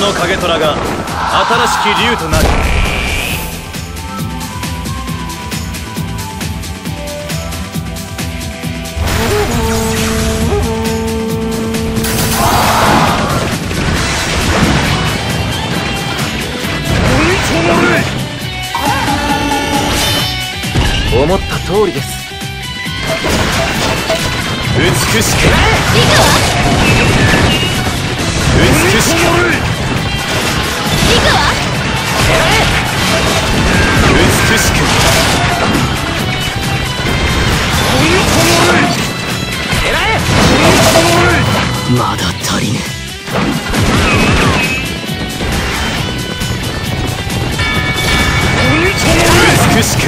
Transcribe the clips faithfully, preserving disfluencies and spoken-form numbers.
の影虎が新しき竜となる。思った通りです。美しく美しく美しくまだ足りぬ。美しく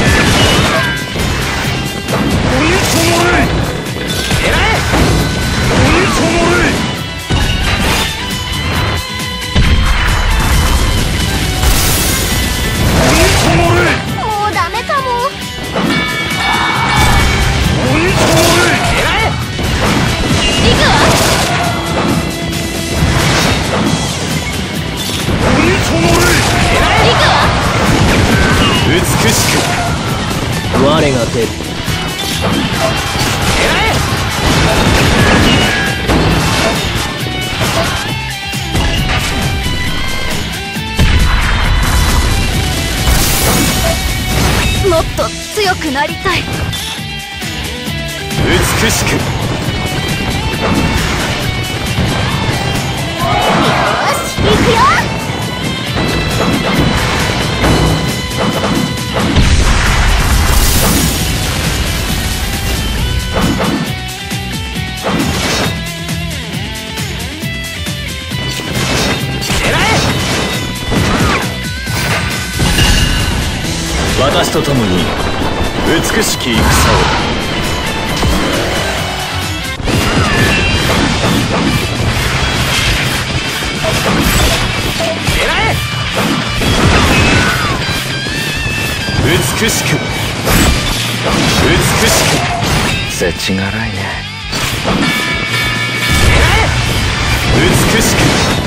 美しく我が出る。 もっと強くなりたい。 美しく。よし、行くよ。 私と共に美しき戦を。美しく美しくせちがらいね。美しく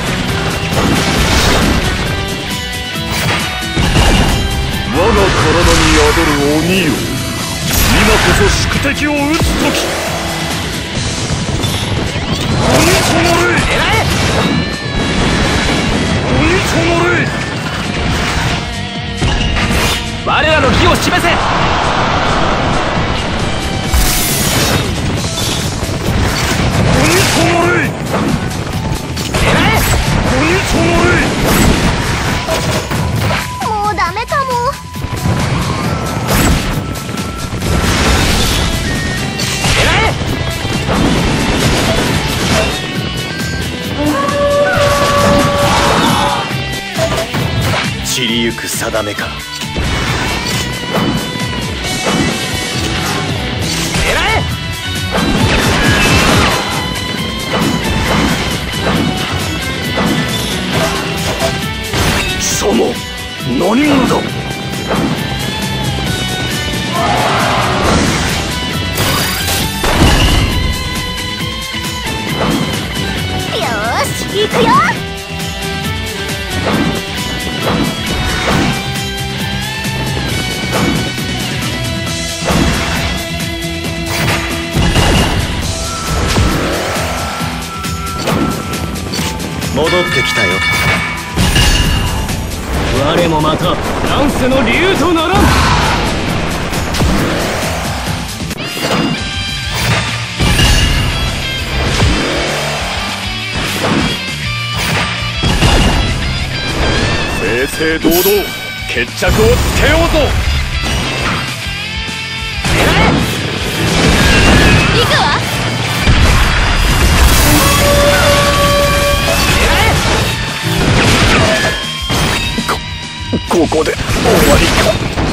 我が体に宿る鬼よ、今こそ宿敵を討つ時。鬼となれ鬼となれ。我らの義を示せ。鬼となれ鬼となれ。 もうダメかも。 散りゆく定めか。貴様何者だ。 よーし、行くよ。 戻ってきたよ。 我もまた乱世の竜とならん。 正々堂々決着をつけようぞ。 行くわ。 ここで終わりか。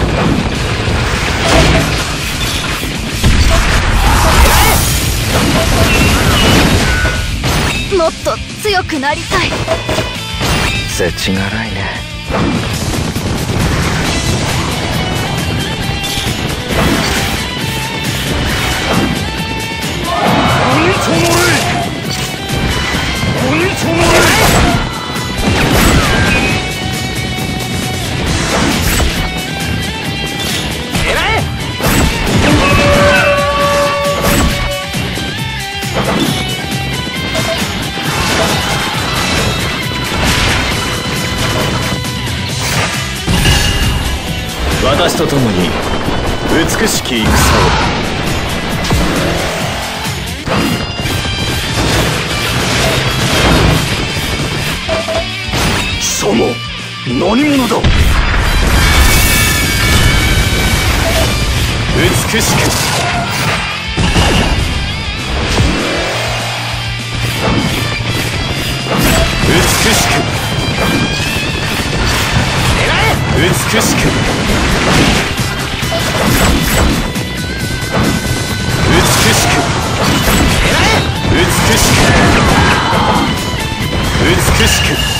もっと強くなりたい。 せちがらいね。鬼となれ鬼となれ。 私と共に美しき戦を。 貴様何者だ。 美しく美しく美しく美しく美しく美しく